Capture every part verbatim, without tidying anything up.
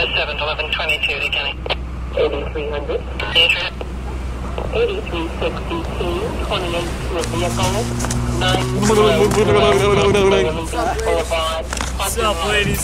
seven eleven twenty-two to Kenny. eighty-three hundred. eighty-three sixty-two, twenty-eight to a vehicle. nine What's up, ladies?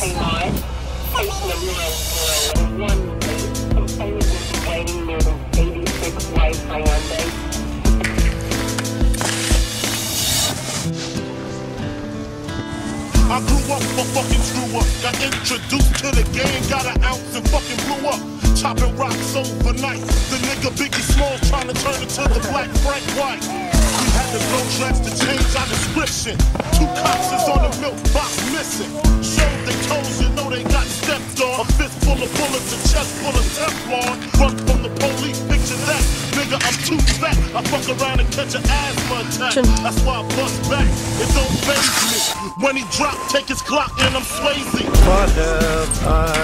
I grew up a fucking screw up. Got introduced to the game, got an ounce and fucking blew up. Chopping rocks overnight. The nigga Biggie Small trying to turn into the black Frank White. We had the blow tracks to change our description. Two cops is on the milk box missing. Showed they toes, you know they got stepped on. A fist full of bullets, a chest full of Teflon. Run from the police, picture that. Nigga, I'm too fat. I fuck around and catch an asthma attack. That's why I bust back. It don't faze me. When he drop, take his clock and I'm Swayze. What have I